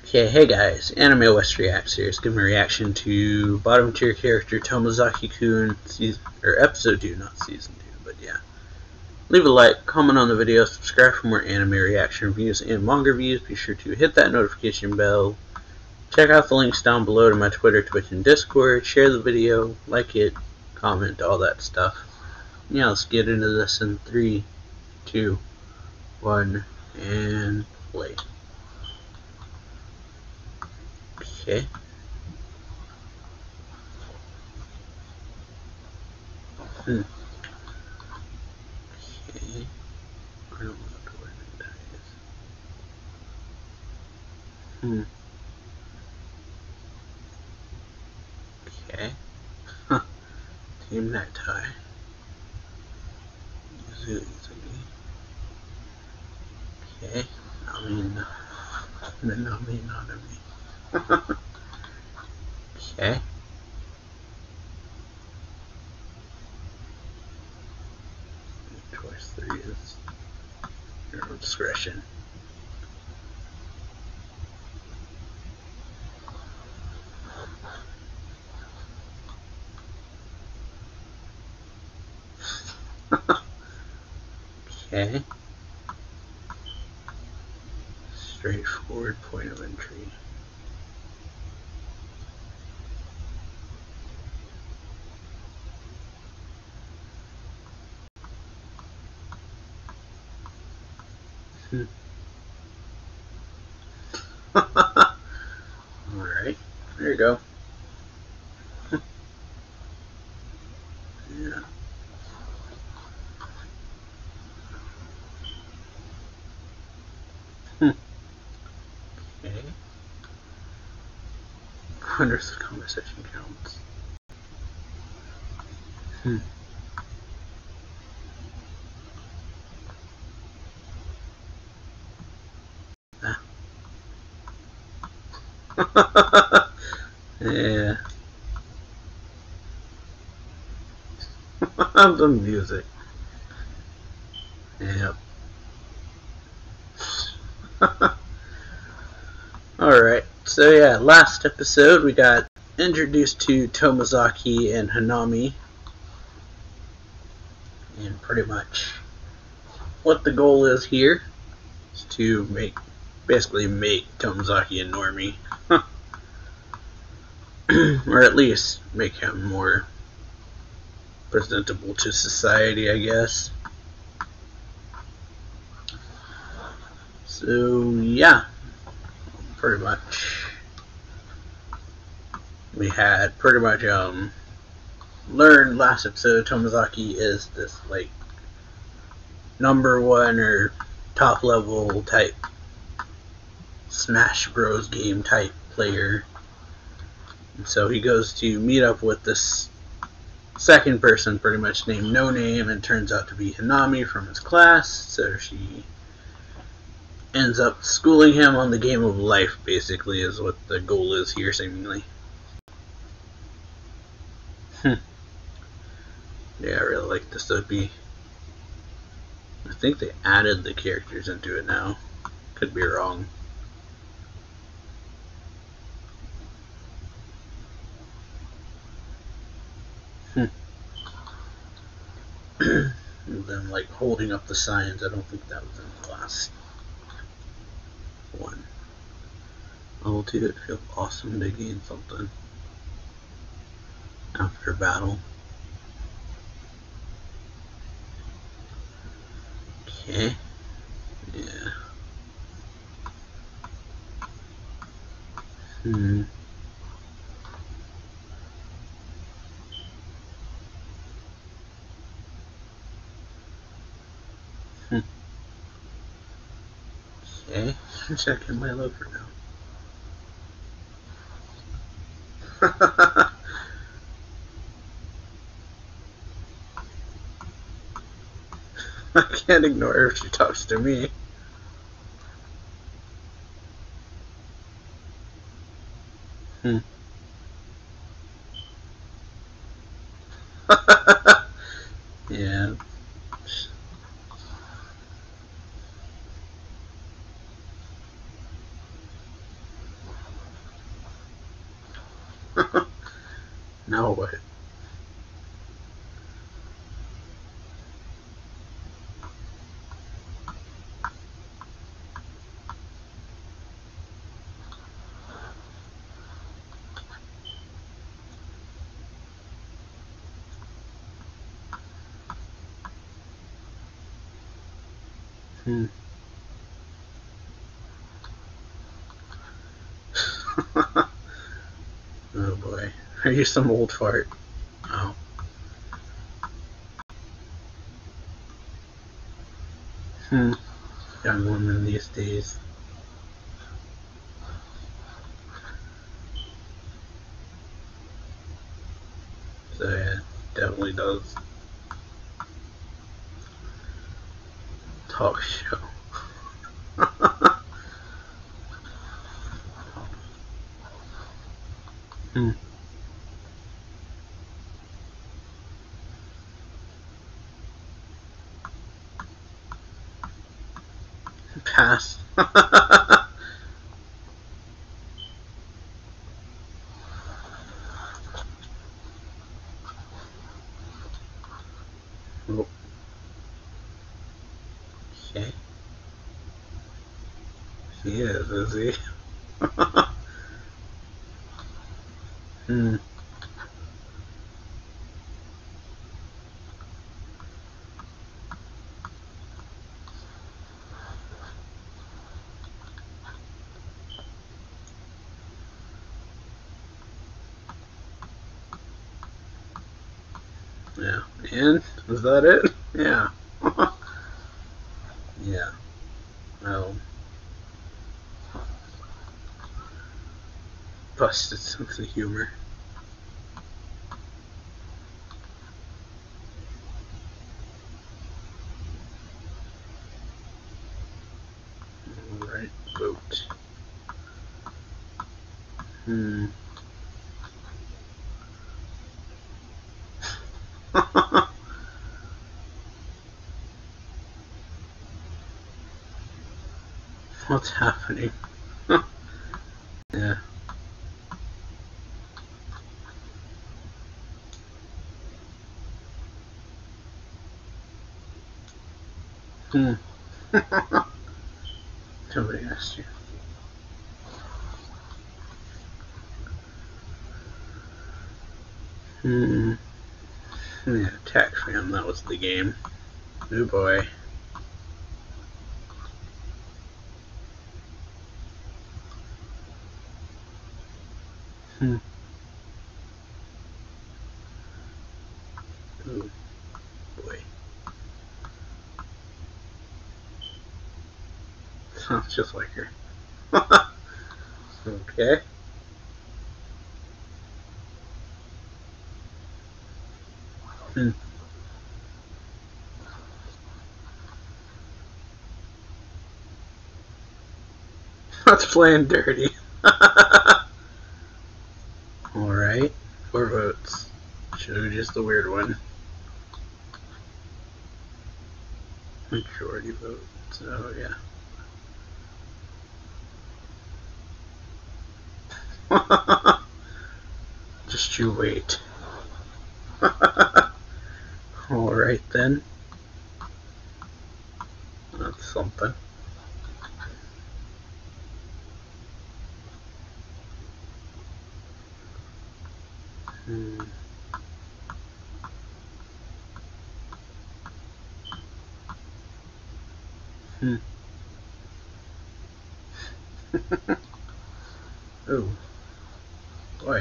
Okay, hey guys, Anime West Reacts here. It's giving a reaction to bottom tier character Tomozaki-kun, episode 2, not season 2, but yeah. Leave a like, comment on the video, subscribe for more anime reaction reviews and manga reviews. Be sure to hit that notification bell. Check out the links down below to my Twitter, Twitch, and Discord. Share the video, like it, comment, all that stuff. Yeah, let's get into this in 3, 2, 1, and play. Okay. Okay. I don't know where that is. Okay. Huh. Team necktie. Okay. I mean, not me. Okay. Choice 3 is your own discretion. Okay. Straightforward point of entry. Alright, there you go. Yeah. Okay. Wonder if the conversation counts. Yeah. The music. Yep. Alright, so yeah, last episode we got introduced to Tomozaki and Hanami. And pretty much what the goal is here is to basically make Tomozaki a normie. Or at least make him more presentable to society, I guess. So yeah, pretty much we had pretty much learned last episode Tomozaki is this like #1 or top level type Smash Bros game type player. And so he goes to meet up with this second person pretty much named No Name, and turns out to be Hanami from his class. So she ends up schooling him on the game of life, basically, is what the goal is here, seemingly. Yeah, I really like this OP. I think they added the characters into it now. Could be wrong. Them like holding up the signs, I don't think that was in the last one. Oh, dude, it feels awesome to gain something after battle. Okay. Yeah. Okay. I'm checking my loafer now. I can't ignore her if she talks to me. Yeah. Now what? Oh boy. Are you some old fart? Oh. Young woman these days. So yeah, definitely does. Talk show. Pass. Oh. Okay. He is he? Yeah. And is that it? Yeah. Yeah. Well, busted sense of humor. Alright, boat. What's happening? Yeah. Somebody asked you. Yeah, Tax Fam, that was the game. Oh boy. Oh boy. Sounds just like her. Okay. That's playing dirty. Alright. 4 votes. Show just the weird one. Majority vote. So yeah. Just you wait. Alright then. That's something. Oh boy.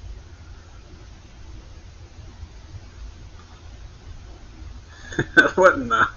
What in the?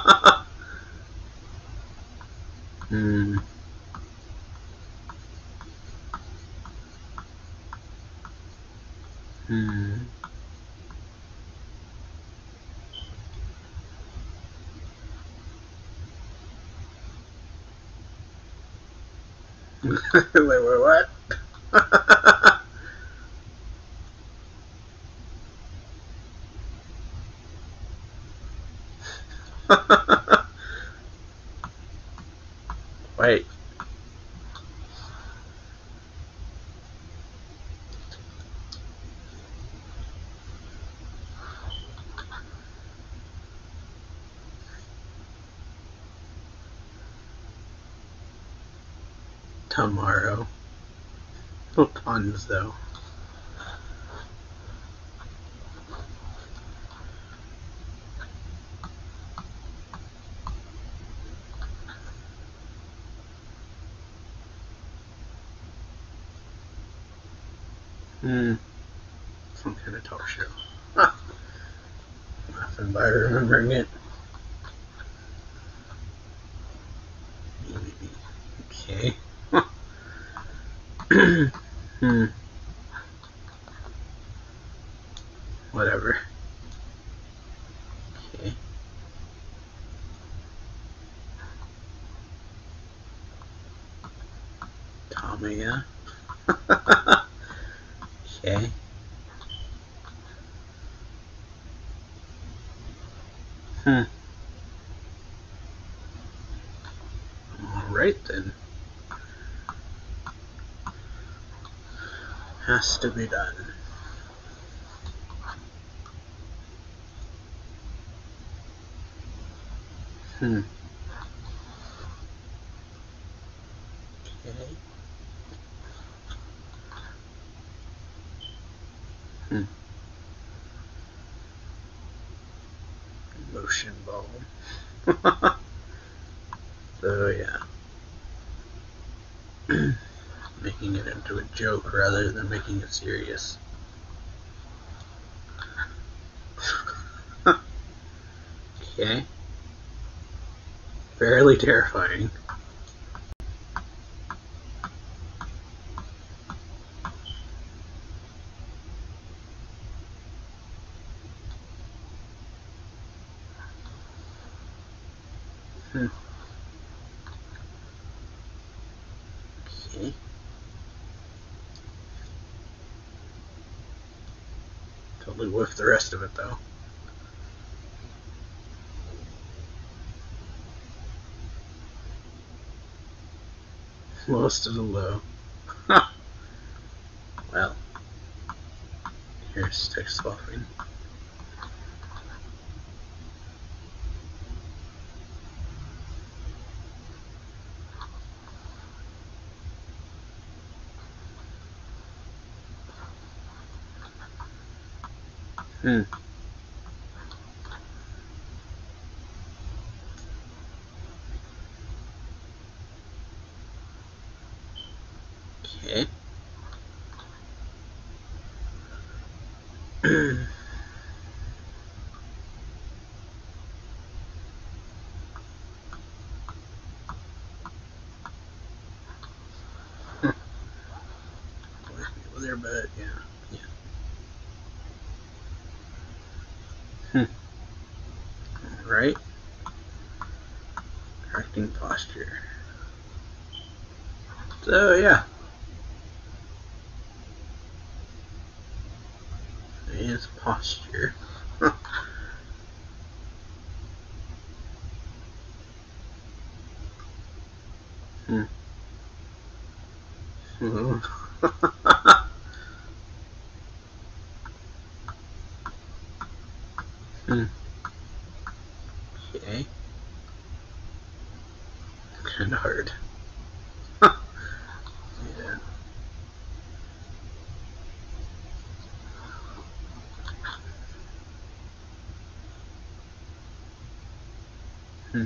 Wait, what? Wait. tomorrow. No tons though. Some kind of talk show. Nothing by remembering it. Okay. Whatever. Okay. Tamiya. Okay. Alright then. Has to be done. Okay. Motion ball. So yeah. Making it into a joke rather than making it serious. Okay. Fairly terrifying. Okay. Totally whiffed the rest of it though. Most of the low. Well, here's text swapping. Okay. There, but yeah. Right. Correcting posture. So yeah. It's posture. Okay. Kind of hard. Yeah.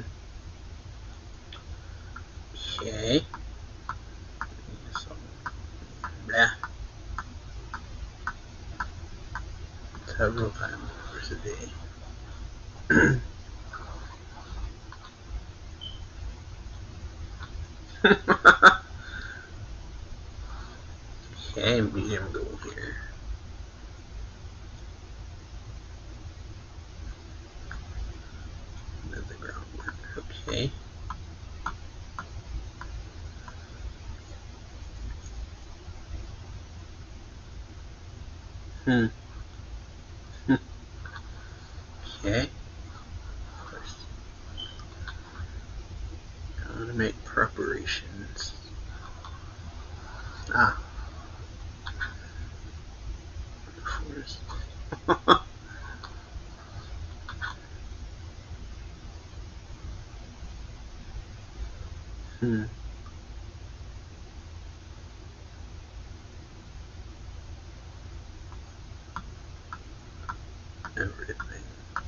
Okay. So, blah. Several times over the day. Okay, medium goal here. Another groundwork. Okay. Okay. First, gotta make preparations. Forest. everything.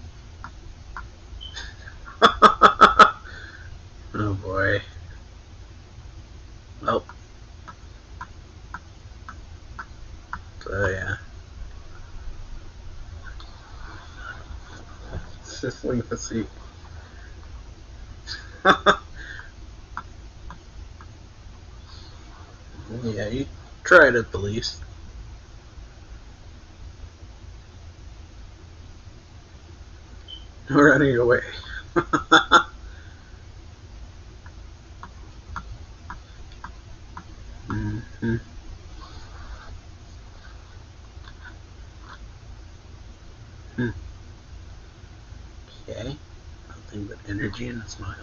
Oh boy. Well. So yeah. Let's just leave the seat. Yeah, you tried at the least. We're running away. Mm-hmm. Okay. Nothing but energy and a smile.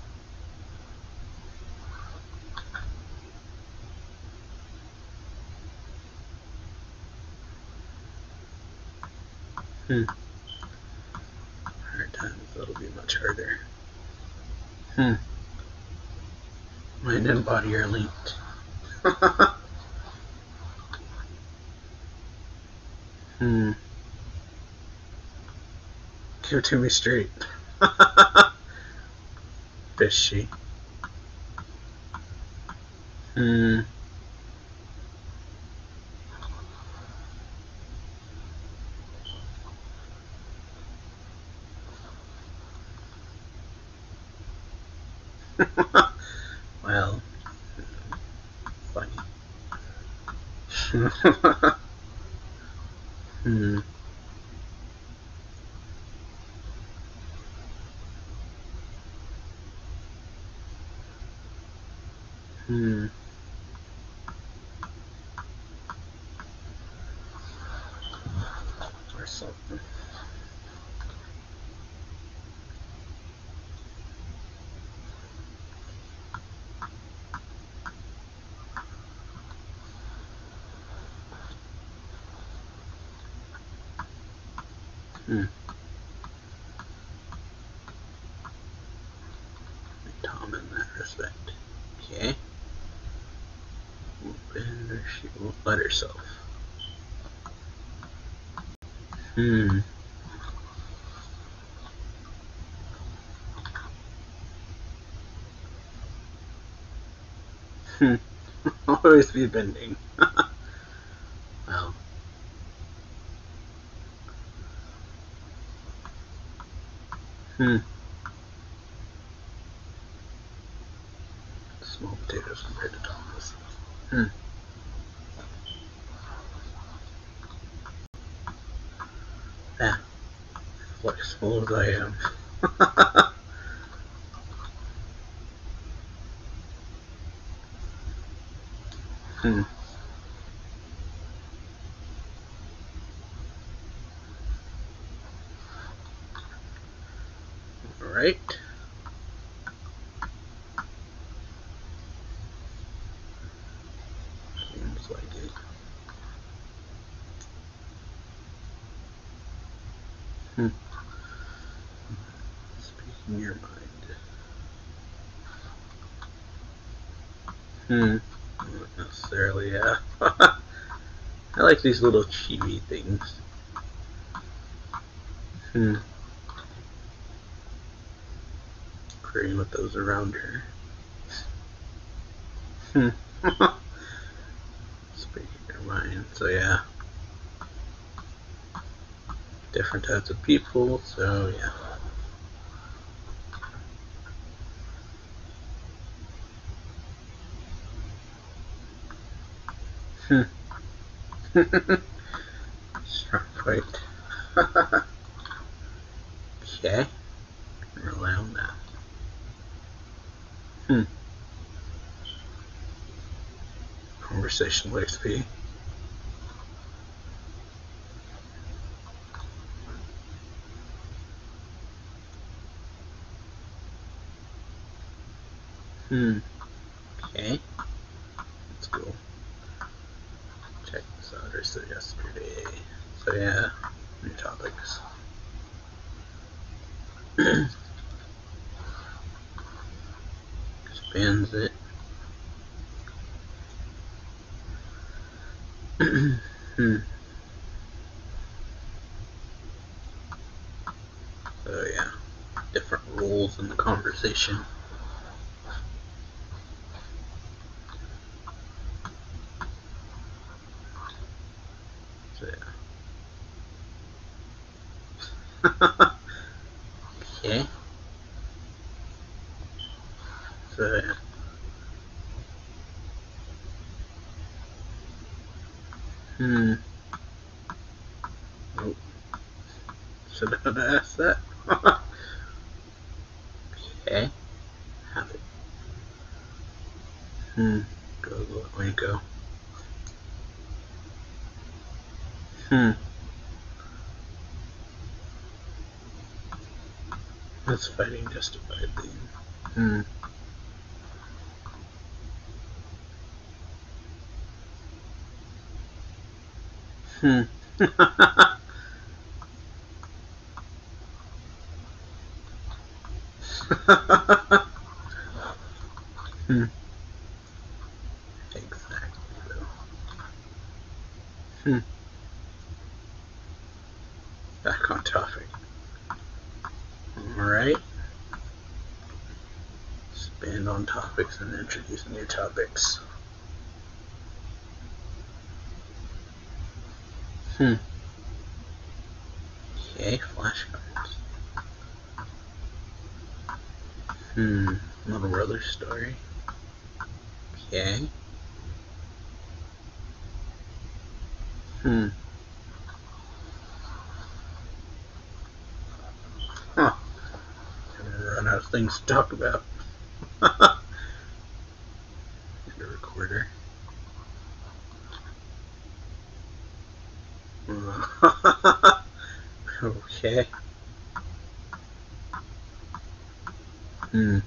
Hard times, that'll be much harder. Mind and body are linked. Give it to me straight. Fishy. Well, funny. Or something. Tom in that respect. Okay. And she won't let herself. Always be bending. Well. Small potatoes compared to Thomas. Yeah. Flexible as I am. Alright. Seems like it. Speaking your mind. Not necessarily, yeah. I like these little chibi things. Agreeing with those around her. Speaking your mind, so yeah. Different types of people, so yeah. Strong fight. Okay. Rely on that. Conversational XP. Okay. Let's go. Check this out. I said yesterday. So yeah, new topics. Expands it. conversation. So, yeah. Okay. So, yeah. Nope. Should have asked that. Okay. Have it. Go, where you go? That's fighting justifiedly. Exactly, though. Back on topic. Alright. Expand on topics and introduce new topics. Okay, flashcards. Little brother story. Okay. Huh. Run out of things to talk about. And a recorder. Okay. No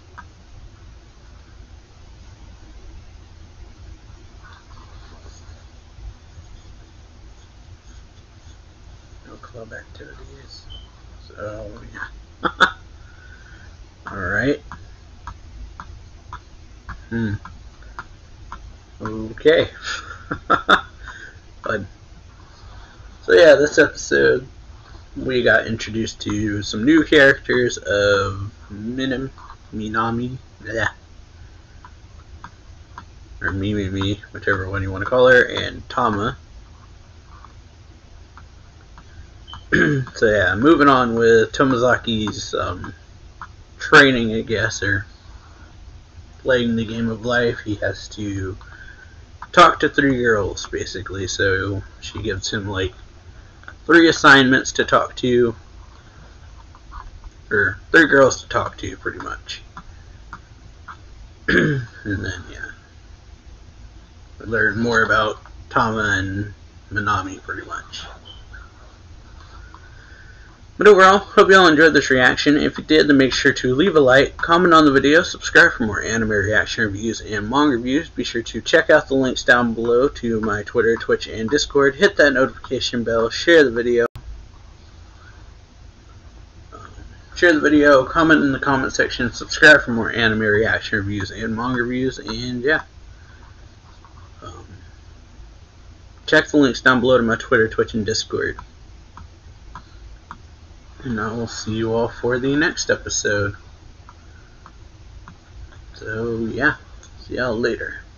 club activities. So, yeah. Alright. Okay. But, so yeah, this episode we got introduced to some new characters of Minami, or Mimi, whichever one you want to call her, and Tama. So yeah, moving on with Tomozaki's training, I guess, or playing the game of life. He has to talk to 3 girls, basically, so she gives him like 3 assignments to talk to, or 3 girls to talk to, pretty much. And then, yeah, we learn more about Tama and Minami, pretty much. But overall, hope you all enjoyed this reaction. If you did, then make sure to leave a like, comment on the video, subscribe for more anime reaction reviews and manga reviews. Be sure to check out the links down below to my Twitter, Twitch, and Discord. Hit that notification bell, share the video. Comment in the comment section, subscribe for more anime reaction reviews and manga reviews, and yeah. Check the links down below to my Twitter, Twitch, and Discord. And I will see you all for the next episode. So, yeah. See y'all later.